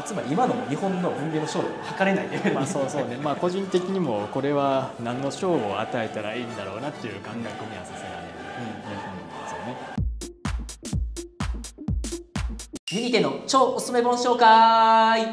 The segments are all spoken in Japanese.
つまり今の日本の文芸の賞で測れないレベルまあそうそうね、まあ個人的にもこれは何の賞を与えたらいいんだろうなっていう感覚にはさせられる本ですよね。 ユニテの超おすすめ本紹介。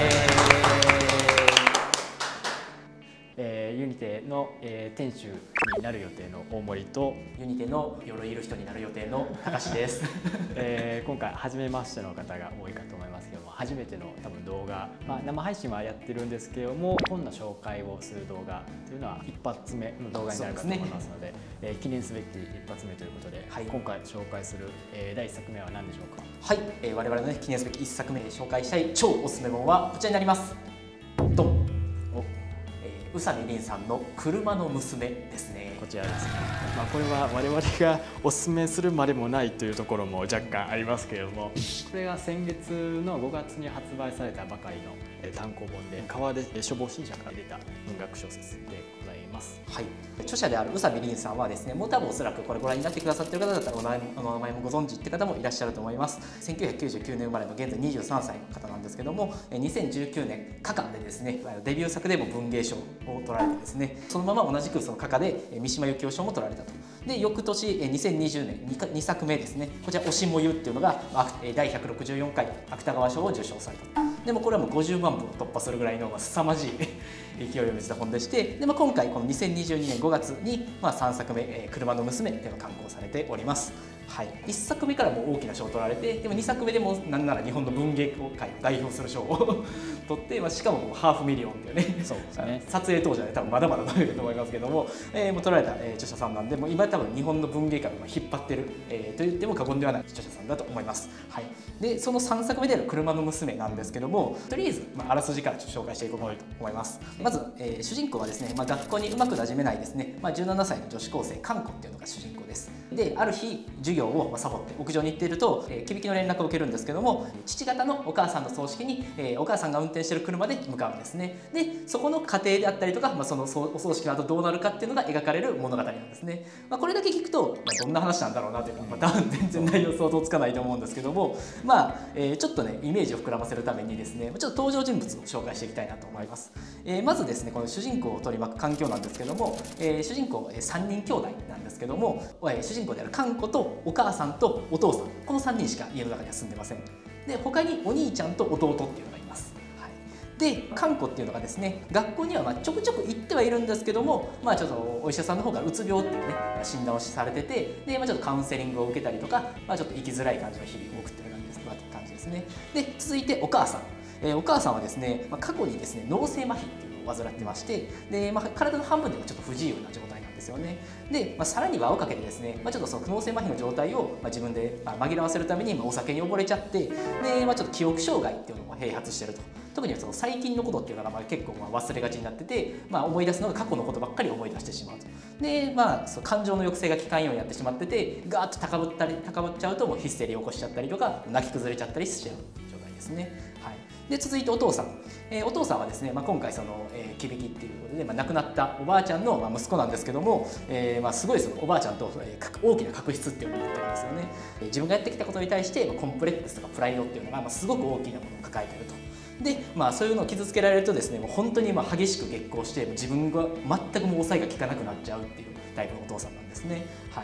ユニテの、店主になる予定の大森とユニテの鎧いる人になる予定の高志です。 今回初めましての方が多いかと思いますけども、初めての多分動画、生配信はやってるんですけども、本の紹介をする動画というのは一発目の動画になるかと思いますので、記念すべき一発目ということで、はい、今回紹介する、第1作目は何でしょうか。 はい、我々の、ね、記念すべき1作目で紹介したい超おすすめ本はこちらになります。ドン。宇佐美凛さんの車の娘ですね。 こちらですね。これは我々がおすすめするまでもないというところも若干ありますけれども、これが先月の5月に発売されたばかりの単行本で、川出書房新社から出た文学小説でございます。 はい、著者である宇佐美凛さんはですね、もう多分おそらくこれご覧になってくださっている方だったらお名前もご存知って方もいらっしゃると思います。1999年生まれの現在23歳の方なんですけども、2019年カカでですね、デビュー作でも文芸賞を取られてですね、そのまま同じくそのカカで三島由紀夫賞も取られたと。で翌年2020年 2作目ですね、こちら「推しもゆ」っていうのが第164回芥川賞を受賞された。でもこれはもう50万部を突破するぐらいの凄まじい勢いを見せた本でして、で今回この2022年5月に3作目「車の娘」というのが刊行されております。はい、1作目からも大きな賞を取られて、でも2作目でもなんなら日本の文芸界を代表する賞を取って、しかも500,000っていうね、そうですね、撮影当時はね多分まだまだ取れると思いますけども、もう取られた、著者さんなんで、もう今多分日本の文芸界を引っ張ってる、と言っても過言ではない著者さんだと思います。はい、でその3作目である「車の娘」なんですけども、とりあえず、あらすじから紹介していこうと思います。まず、主人公はですね、学校にうまくなじめないですね、17歳の女子高生かんこっていうのが主人公です。である日授業をサボって屋上に行っていると、忌引きの連絡を受けるんですけども、父方のお母さんの葬式に、お母さんが運転している車で向かうんですね。でそこの過程であったりとか、そのお葬式の後どうなるかっていうのが描かれる物語なんですね。これだけ聞くと、どんな話なんだろうなというか、多分全然内容想像つかないと思うんですけども、ちょっとねイメージを膨らませるためにですね、ちょっと登場人物を紹介していきたいなと思います。まずですね、この主人公を取り巻く環境なんですけども、主人公3人兄弟なんですけども、主人公であるかんことお母さんとお父さん、この3人しか家の中には住んでません。で他にお兄ちゃんと弟っていうのがいます。でかんこっていうのがですね、学校にはちょくちょく行ってはいるんですけども、ちょっとお医者さんの方からうつ病っていうね診断をされてて、で、ちょっとカウンセリングを受けたりとか、ちょっと生きづらい感じの日々を送ってる感じですね。で続いてお母さん、お母さんはですね、過去にですね脳性麻痺っていうのを患ってまして、で、体の半分でもちょっと不自由な状態なんですよね。で、さらに輪をかけてですね、ちょっとその脳性麻痺の状態を自分で紛らわせるためにお酒に溺れちゃって、で、ちょっと記憶障害っていうのも併発してると。特にその最近のことっていうのが結構忘れがちになってて、思い出すのが過去のことばっかり思い出してしまうと。で、その感情の抑制が効かんようになってしまってて、ガーッと高ぶっちゃうともうヒステリーを起こしちゃったりとか泣き崩れちゃったりしちゃう状態ですね。はい、で続いてお父さん、お父さんはですね、今回その忌引きっていうことで、亡くなったおばあちゃんの息子なんですけども、すごいそのおばあちゃんと大きな確執っていうのを持ってるんですよね。自分がやってきたことに対してコンプレックスとかプライドっていうのがすごく大きなものを抱えていると。でそういうのを傷つけられるとですね、もう本当に激しく激高して、自分が全くもう抑えが効かなくなっちゃうっていうタイプのお父さんなんですね。はい、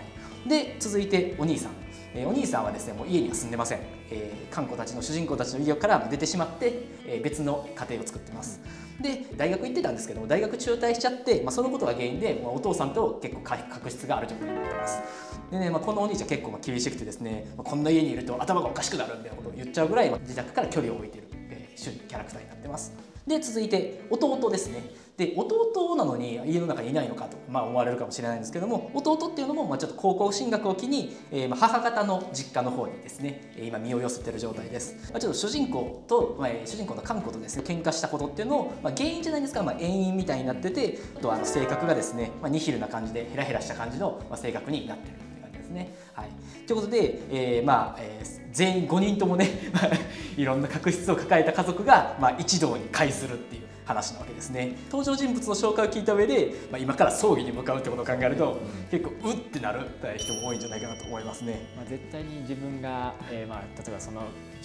で続いてお兄さん、お兄さんはですねもう家には住んでません。かんこたちの主人公たちの家から出てしまって、別の家庭を作ってます。で大学行ってたんですけども、大学中退しちゃって、そのことが原因でお父さんと結構確執がある状態になってます。でね、このお兄ちゃん結構厳しくてですね、こんな家にいると頭がおかしくなるみたいなことを言っちゃうぐらい、自宅から距離を置いているキャラクターになってます。で続いて弟ですね。で弟なのに家の中にいないのかと、思われるかもしれないんですけども、弟っていうのもちょっと高校進学を機に、母方の実家の方にですね今身を寄せてる状態です。ちょっと主人公のかんことですね喧嘩したことっていうのを、原因じゃないですか、遠因みたいになってて、性格がですね、ニヒルな感じでヘラヘラした感じの、性格になってるって感じですね。はい、ということで、全員5人ともねいろんな確執を抱えた家族が、一堂に会するっていう話なわけですね。登場人物の紹介を聞いた上で、今から葬儀に向かうってことを考えると、結構うってなる人も多いんじゃないかなと思いますね。 絶対に自分が、例えばその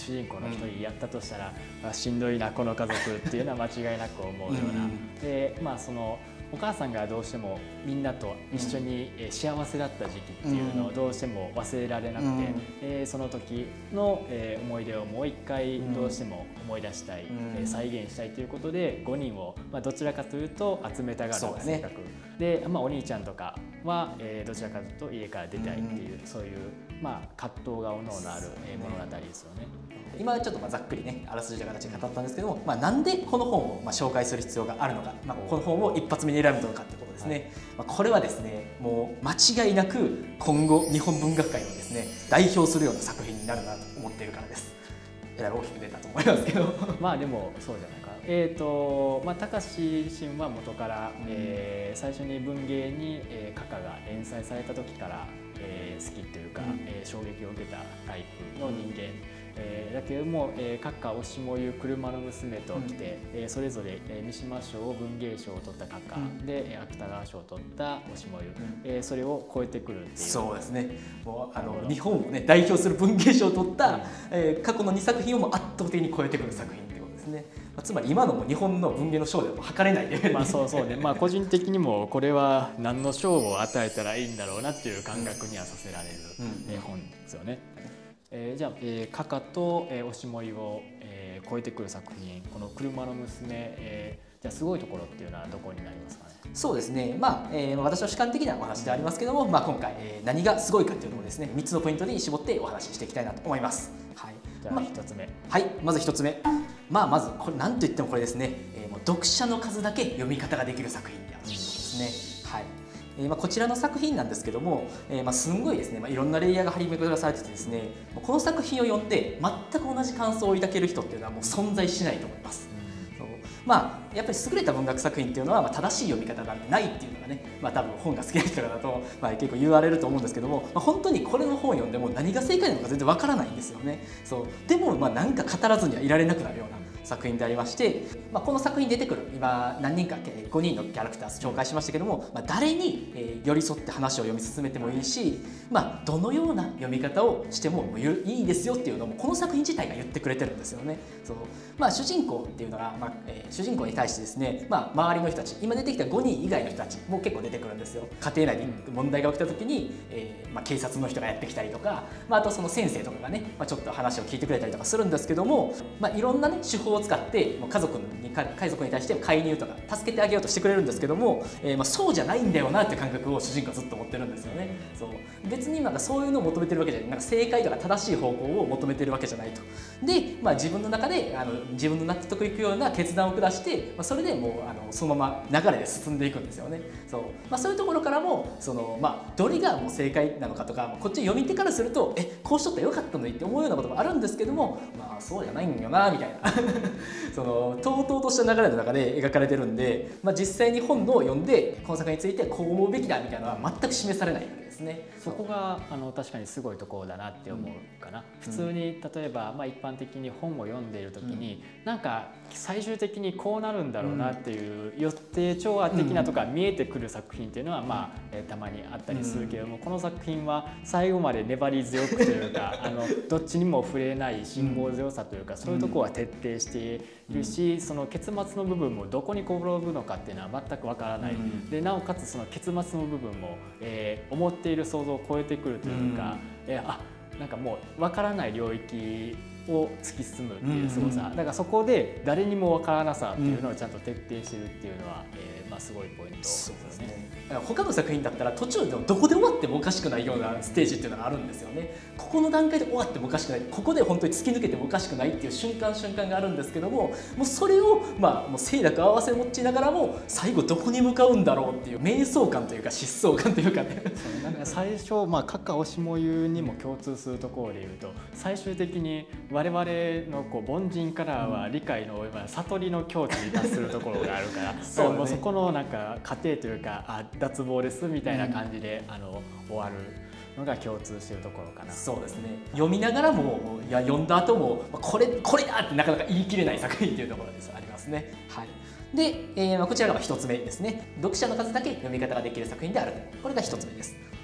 主人公の一人やったとしたら、しんどいなこの家族っていうのは間違いなく思うような。でそのお母さんがどうしてもみんなと一緒に幸せだった時期っていうのをどうしても忘れられなくて、その時の思い出をもう一回どうしても思い出したい、再現したいということで5人をどちらかというと集めたがる性格で、お兄ちゃんとかはどちらかというと家から出たいっていう、そういう葛藤がおのおのある物語ですよね。 今ちょっとざっくりねあらすじの形で語ったんですけども、なんでこの本を紹介する必要があるのか、この本を一発目に選ぶのかってことですね。これはですねもう間違いなく今後日本文学界をですね代表するような作品になるなと思っているからです。えらい大きく出たと思いますけどでもそうじゃないか。高志自身は元から、最初に文芸に閣下が連載された時から、好きというか、衝撃を受けたタイプの人間。だけども、閣下推しもゆ車の娘と来て、それぞれ三島賞文芸賞を取った閣下、で芥川賞を取った推しもゆ、それを超えてくるっていう。 そうですね。もう日本をね代表する文芸賞を取った、過去の2作品をも圧倒的に超えてくる作品ってことですね。つまり今のも日本の文芸の賞でも測れないレベル。 そうね。個人的にもこれは何の賞を与えたらいいんだろうなっていう感覚にはさせられる本ですよね。じゃあ閣下と推しもゆを超えてくる作品、この車の娘、じゃあすごいところっていうのはどこになりますかね。 そうですね。私の主観的なお話でありますけども、今回何がすごいかっていうのをですね3つのポイントに絞ってお話ししていきたいなと思います。はい。 じゃあ1つ目。 はい。まず1つ目。まずこれ何と言ってもこれですね。もう読者の数だけ読み方ができる作品であるということですね。はい。こちらの作品なんですけども、すんごいですね、いろんなレイヤーが張り巡らされててですね、この作品を読んで全く同じ感想を抱ける人っていうのはもう存在しないと思います。やっぱり優れた文学作品っていうのは正しい読み方がないっていうのがね、多分本が好きな人だと結構言われると思うんですけども、本当にこれの本を読んでも何が正解なのか全然わからないんですよね。でもなんか語らずにはいられなくなるような作品でありまして、この作品に出てくる今何人か5人のキャラクター紹介しましたけども、誰に寄り添って話を読み進めてもいいし、どのような読み方をしてもいいですよっていうのもこの作品自体が言ってくれてるんですよね。主人公っていうのが、主人公に対してですね、周りの人たち、今出てきた5人以外の人たちも結構出てくるんですよ。家庭内で問題が起きた時に、警察の人がやってきたりとか、あとその先生とかがね、ちょっと話を聞いてくれたりとかするんですけども、いろんなね手法を使って家族に対して介入とか助けてあげようとしてくれるんですけども、そうじゃないんだよなっていう感覚を主人公はずっと持ってるんですよね。別にそういうのを求めてるわけじゃない、正解とか正しい方向を求めてるわけじゃないと。で、自分の中で自分の納得いくような決断を下して、それでもうそのまま流れで進んでいくんですよね。そういうところからもどれがもう正解なのかとか、こっち読み手からするとこうしとったらよかったのにって思うようなこともあるんですけども、そうじゃないんよなみたいなとうとうとした流れの中で描かれてるんで、実際に本を読んでこの作品についてこう思うべきだみたいなのは全く示されないわけですね。 そこが確かにすごいところだなって思うかな。普通に例えば一般的に本を読んでいる時に、なんか最終的にこうなるんだろうなっていう予定調和的なとか見えてくる作品っていうのはたまにあったりするけれども、この作品は最後まで粘り強くというかどっちにも触れない辛抱強さというか、そういうところは徹底しているし、その結末の部分もどこに転ぶのかっていうのは全くわからない。でなおかつその結末の部分も思っている想像を超えてくるというか、なんかもう分からない領域を突き進むっていうすごさ、だからそこで誰にも分からなさっていうのをちゃんと徹底してるっていうのは、すごいポイントですね。 他の作品だったら途中でどこで終わってもおかしくないようなステージっていうのがあるんですよね。ここの段階で終わってもおかしくない、ここで本当に突き抜けてもおかしくないっていう瞬間があるんですけども、もうそれをもう清濁合わせ持ちながらも最後どこに向かうんだろうっていう迷走感というか疾走感というかねなんか最初閣下推しもゆにも共通するところでいうと、最終的に我々の凡人からは理解の悟りの境地に達するところがあるからもうそこのなんか過程というか脱帽ですみたいな感じで終わるのが共通しているところかな。 そうですね。読みながらも読んだ後もこれだってなかなか言い切れない作品っていうところですありますね。はい。で、こちらが1つ目ですね。読者の数だけ読み方ができる作品である。これが1つ目です。じ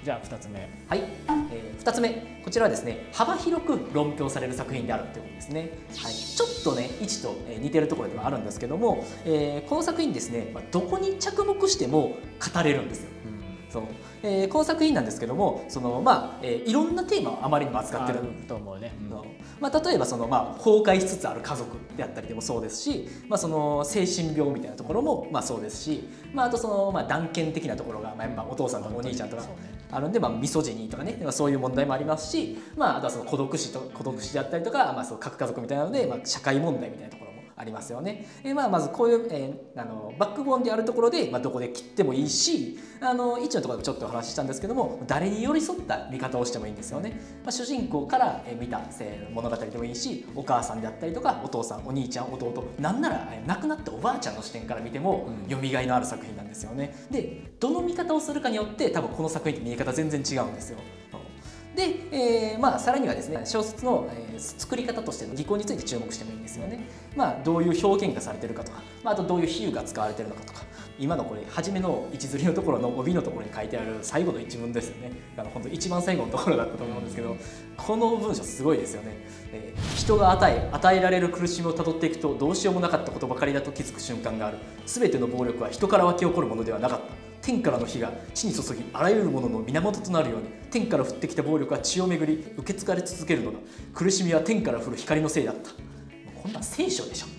じゃあ2つ目。 はい、2つ目、こちらはですね、幅広く論評される作品であるということですね。はい、ちょっとね1と似てるところではあるんですけども、この作品ですね、どこに着目しても語れるんですよ。そう、この作品なんですけども、いろんなテーマをあまりにも扱ってると思うね。 例えば崩壊しつつある家族であったりでもそうですし、精神病みたいなところもそうですし、あと断片的なところが、やっぱお父さんとかお兄ちゃんとかあるんで、ミソジニーとかね、そういう問題もありますし、あとは孤独死であったりとか、核家族みたいなので、社会問題みたいなところもありますよね。まずこういう、バックボーンであるところで、どこで切ってもいいし、1のところでちょっとお話ししたんですけども、誰に寄り添った見方をしてもいいんですよね。主人公から見た物語でもいいし、お母さんであったりとか、お父さん、お兄ちゃん、弟、なんなら亡くなったおばあちゃんの視点から見ても読みがいのある作品なんですよね。で、どの見方をするかによって多分この作品って見え方全然違うんですよ。で、さらにはですね、小説の、作り方としての技巧について注目してもいいんですよね。どういう表現がされてるかとか、あとどういう比喩が使われてるのかとか、今のこれ初めの位置づりのところの帯のところに書いてある最後の一文ですよね。本当一番最後のところだったと思うんですけど、この文章すごいですよね。人が与えられる苦しみをたどっていくと、どうしようもなかったことばかりだと気づく瞬間がある。全ての暴力は人から湧き起こるものではなかった。天からの火が地に注ぎ、あらゆるものの源となるように、天から降ってきた暴力は血を巡り受け継がれ続けるのだ。苦しみは天から降る光のせいだった。こんなん聖書でしょ。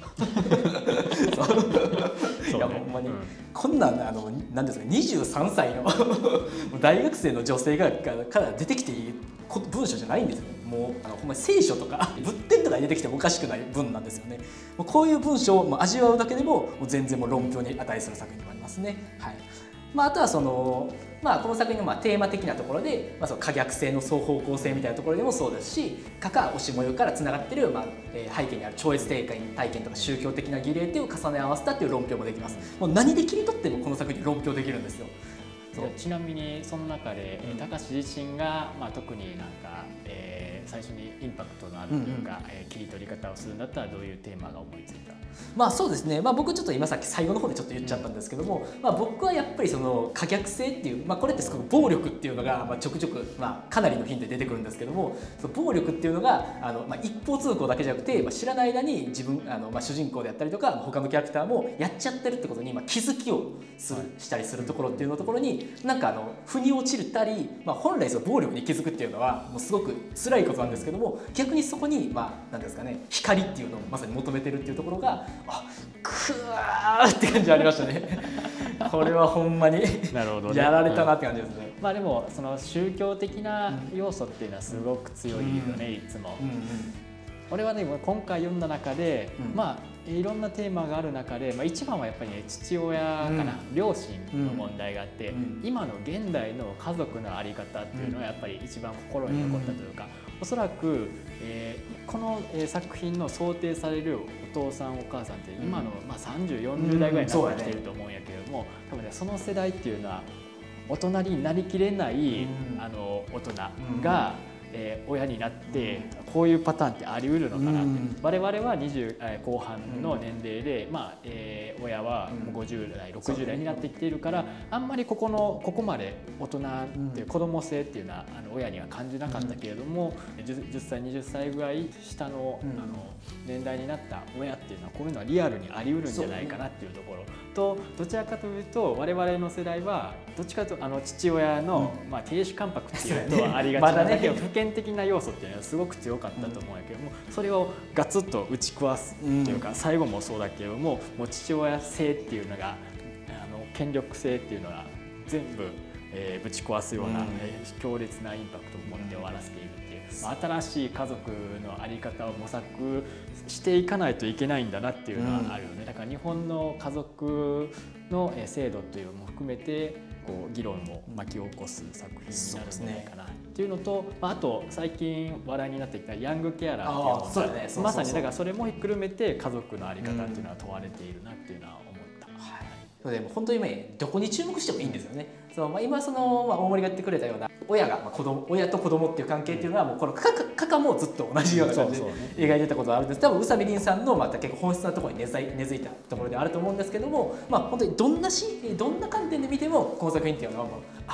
いやほんまに、こんなんなんですか、23歳の大学生の女性から出てきていい文章じゃないんですよ。もうほんまに聖書とか仏典とかに出てきてもおかしくない文なんですよね。もうこういう文章を味わうだけでも全然もう論評に値する作品でもありますね。はい。あとはこの作品のテーマ的なところで、その可逆性の双方向性みたいなところでもそうですし、かか押し模様からつながっている、背景にある超越体験とか宗教的な儀礼っていうを重ね合わせたっていう論評もできます。もう何で切り取ってもこの作品論評できるんですよ。 ちなみにその中で高志自身が、特になんか、最初にインパクトのあるというか、切り取り方をするんだったらどういうテーマが思いついた？ そうですね、僕ちょっと今さっき最後の方でちょっと言っちゃったんですけども、僕はやっぱりその可逆性っていう、これってすごく暴力っていうのがちょくちょく、かなりの頻度で出てくるんですけども、その暴力っていうのが一方通行だけじゃなくて、知らない間に自分主人公であったりとか他のキャラクターもやっちゃってるってことに気づきをしたりするところっていうのところになんか腑に落ちたり、本来その暴力に気づくっていうのはもうすごく辛いことなんですけども、逆にそこに何ですかね、光っていうのをまさに求めてるっていうところがくわーって感じありましたね。これはほんまになるほど、ね、 やられたなって感じですね。 でもその宗教的な要素っていうのはすごく強いよね、いつも。俺はね今回読んだ中で、いろんなテーマがある中で、一番はやっぱりね父親かな、両親の問題があって、今の現代の家族の在り方っていうのはやっぱり一番心に残ったというか、おそらく、この作品の想定されるお父さんお母さんって今の30、40代ぐらいになってきていると思うんやけれども、多分ねその世代っていうのは大人になりきれない大人が親になってこういうパターンってあり得るのかなって、我々は20後半の年齢で、親はもう50代60代になってきているから、あんまりここまで大人っていう子供性っていうのは親には感じなかったけれども、10歳20歳ぐらい下の年代になった親っていうのはこういうのはリアルにあり得るんじゃないかなっていうところと、どちらかというと我々の世代はどっちかというと父親の亭主関白っていうとありがちなんだけど、普遍的な要素っていうのはすごく強かったと思うんやけども、それをガツッと打ち壊すっていうか、最後もそうだけれども、もう父親性っていうのが権力性っていうのが全部ぶち壊すような強烈なインパクトを持って終わらせているっていう、新しい家族の在り方を模索していかないといけないんだなっていうのはあるよね。だから日本の家族の制度というのも含めて議論を巻き起こす作品になるんじゃないかなっていうのと、あと最近話題になってきたヤングケアラーっていうのもまさにだからそれもひっくるめて家族の在り方っていうのは問われているなっていうのは思った。 でも本当に今どこに注目してもいいんですよね。今大森が言ってくれたような親と子供っていう関係っていうのはもうこのカカもずっと同じような感じで描いてたことがあるんです。多分宇佐美凛さんの結構本質なところに根付いたところであると思うんですけども、本当にどんな観点で見てもこの作品っていうのは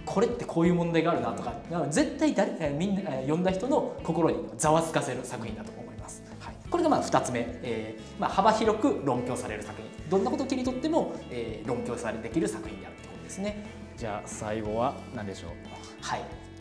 これってこういう問題があるなとか、絶対みんな読んだ人の心にざわつかせる作品だと思います。はい、これが2つ目、幅広く論評される作品、どんなことを切り取っても、論評されできる作品であるということですね。 じゃあ最後は何でしょう。 はい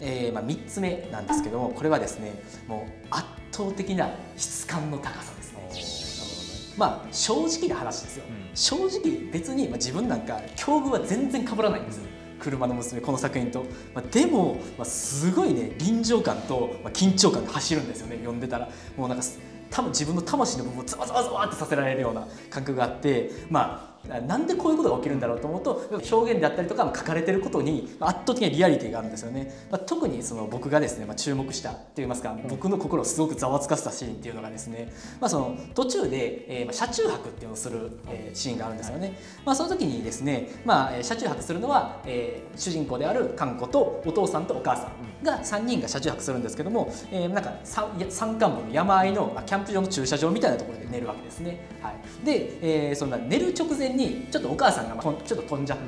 、3つ目なんですけども、これはですね、もう圧倒的な質感の高さですね。正直な話ですよ、正直別に自分なんか境遇は全然被らないんですよ、車の娘この作品と。でもすごいね、臨場感と緊張感が走るんですよね、読んでたら。もうなんか自分の魂の部分をザワザワザワってさせられるような感覚があって、なんでこういうことが起きるんだろうと思うと、表現であったりとか書かれてることに圧倒的なリアリティがあるんですよね。特に僕がですね、注目したといいますか、僕の心をすごくざわつかせたシーンっていうのがですね、その途中で、車中泊っていうのをする、シーンがあるんですよね。その時にですね、車中泊するのは、主人公である観子とお父さんとお母さんが3人が車中泊するんですけども、なんか山間部の山あいのキャンプ場の駐車場みたいなところで寝るわけですね。はい、で、そんな寝る直前にちょっとお母さんがちょっと飛んじゃって、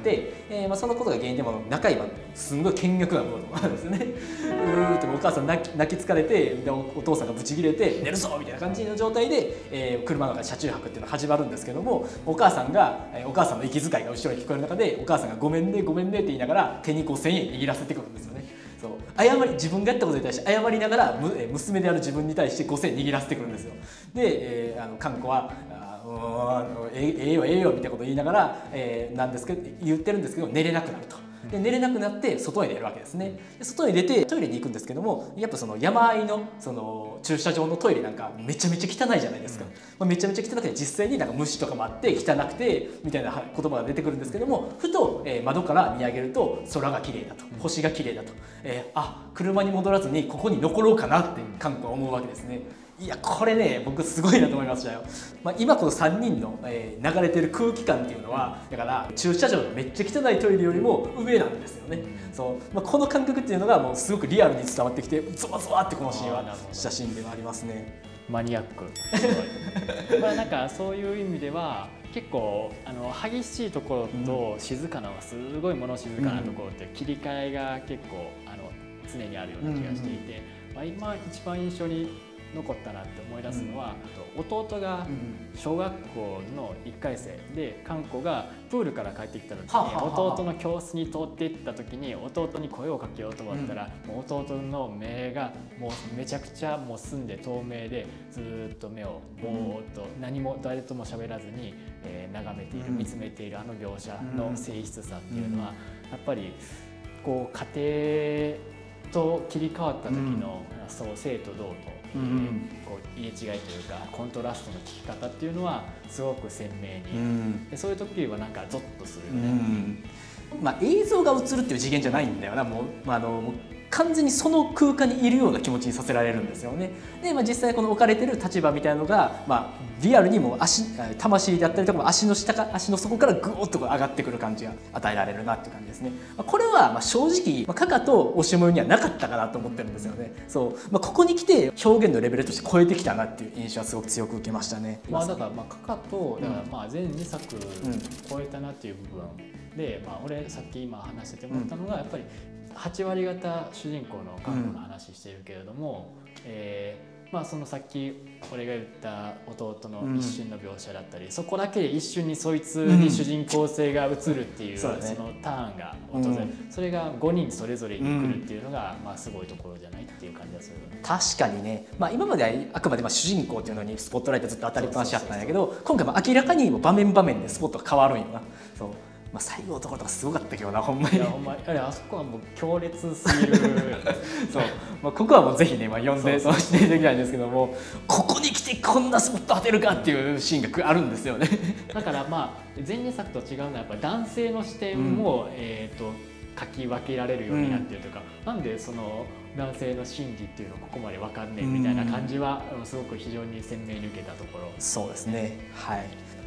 そのことが原因でも中今すんごい険悪なムードなんですよね。ってお母さん泣き疲れて、でお父さんがブチギレて寝るぞみたいな感じの状態で、車の中で車中泊っていうのが始まるんですけども、お母さんの息遣いが後ろに聞こえる中で、お母さんがごめんねごめんねって言いながら手に5000円握らせてくるんですよね。自分がやったことに対して謝りながら娘である自分に対して5000円握らせてくるんですよ。で、観子はええよええよみたいなことを言いながら、言ってるんですけど、寝れなくなると。で寝れなくなって外に出るわけですね。で外に出てトイレに行くんですけども、やっぱその山あいの駐車場のトイレなんかめちゃめちゃ汚いじゃないですか。めちゃめちゃ汚くて、実際になんか虫とかもあって汚くてみたいな言葉が出てくるんですけども、ふと、窓から見上げると空が綺麗だと、星が綺麗だと、車に戻らずにここに残ろうかなって観光は思うわけですね。いやこれね、僕すごいなと思いましたよ。今この3人の、流れてる空気感っていうのは、だから駐車場のめっちゃ汚いトイレよりも上なんですよね。この感覚っていうのがもうすごくリアルに伝わってきて、ゾワゾワってこのシーンはしたシーンではありますね。 マニアック。すごい。なんかそういう意味では結構激しいところと静かな、すごい物静かなところって切り替えが結構常にあるような気がしていて、今一番印象に残ったなって思い出すのは、弟が小学校の1回生で、観子がプールから帰ってきた時に弟の教室に通っていった時に弟に声をかけようと思ったら、もう弟の目がもうめちゃくちゃもう澄んで透明で、ずっと目をぼーっと何も誰とも喋らずに眺めている、見つめている描写の静謐さっていうのは、やっぱりこう家庭と切り替わった時の生と同とこう入れ違いというかコントラストの聞き方っていうのはすごく鮮明に、でそういう時はなんかゾッとするよね。 映像が映るっていう次元じゃないんだよな。完全にその空間にいるような気持ちにさせられるんですよね。で、実際この置かれてる立場みたいなのが、リアルにも魂であったりとか足の底からグーッと上がってくる感じが与えられるなっていう感じですね。これは正直カカとおしもよにはなかったかなと思ってるんですよね。ここに来て表現のレベルとして超えてきたなっていう印象はすごく強く受けましたね。 だからカカと全2作超えたなっていう部分で、俺さっき今話してて思ったのが、やっぱり8割方主人公の観子の話してるけれども、そのさっき俺が言った弟の一瞬の描写だったり、そこだけで一瞬にそいつに主人公性が映るっていう、そのターンが訪れる、それが5人それぞれに来るっていうのがすごいところじゃないっていう感じがするよね。 確かにね、今まではあくまで主人公っていうのにスポットライトずっと当たりっぱなしだったんだけど、今回も明らかに場面場面でスポットが変わるんよな。最後のところとかすごかったけどな、ほんまに。 あそこはもう強烈すぎる。 ここはもうぜひね、読んでしていただきたいんですけども、ここに来てこんなスポット当てるかっていうシーンがあるんですよね。 だから前2作と違うのはやっぱ男性の視点も書き分けられるようになっているというか、なんでその男性の心理っていうのここまで分かんねえみたいな感じはすごく非常に鮮明に受けたところ。 そうですね。はい。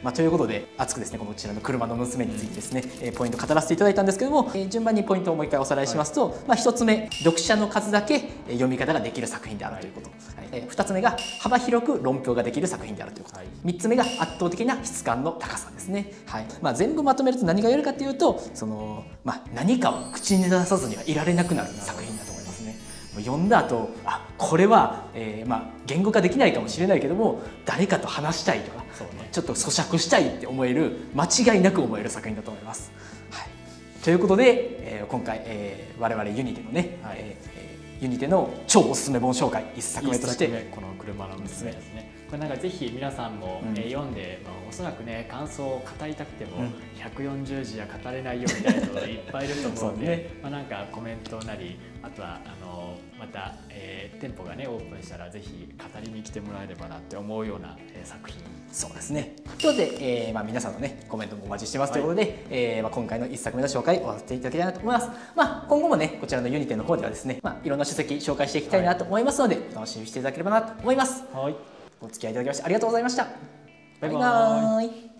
ということで熱くですねこちらの車の娘についてですね、ポイント語らせていただいたんですけども、順番にポイントをもう一回おさらいしますと、1つ目読者の数だけ読み方ができる作品であるということ、2つ目が幅広く論評ができる作品であるということ、3つ目が圧倒的な質感の高さですね。全部まとめると何が言えるかというと何かを口に出さずにはいられなくなる作品だと思いますね。読んだ後これは、言語化できないかもしれないけども誰かと話したいとか、ちょっと咀嚼したいって思える間違いなく思える作品だと思います。ということで、今回、我々ユニテのね、ユニテの超おすすめ本紹介1作目としてこの車の娘ですね。これなんかぜひ皆さんも読んで、おそらくね感想を語りたくても140字は語れないよみたいな人がいっぱいいると思うので、なんかコメントなりあとはまた、店舗がねオープンしたらぜひ語りに来てもらえればなって思うような、作品。 そうですね。ということで、皆さんのねコメントもお待ちしてますということで、今回の1作目の紹介を終わらせていただきたいなと思います。今後もねこちらのユニテの方ではですね、いろんな書籍紹介していきたいなと思いますので、お楽しみにしていただければなと思います。お付き合いいただきましてありがとうございました。バイバーイ。